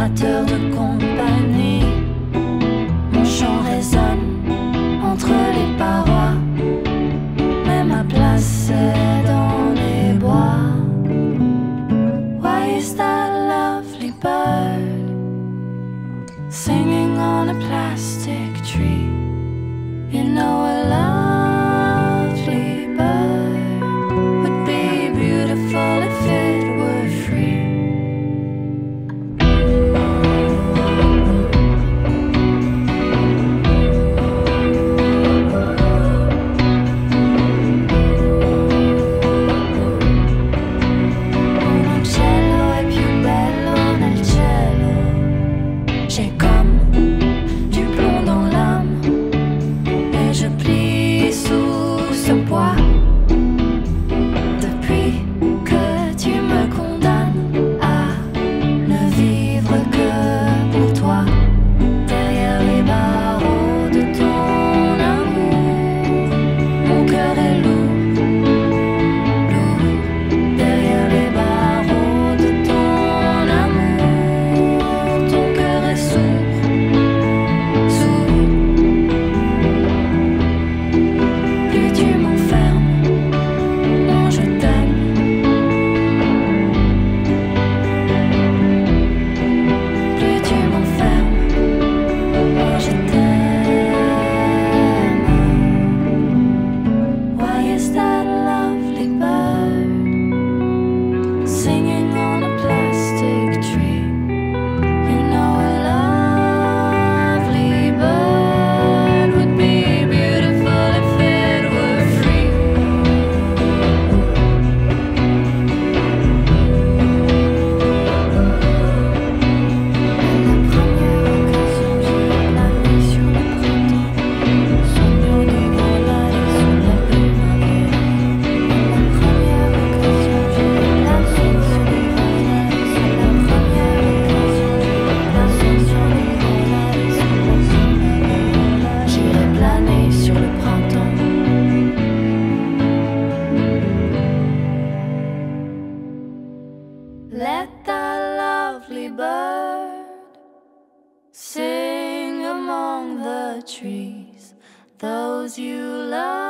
narrateur de compagnie. Mon chant résonne entre les parois, mais ma place c'est dans les bois. Why is that lovely bird singing on a plastic tree? You know a lovely bird would be beautiful if it were free. Let that lovely bird sing among the trees, those you love.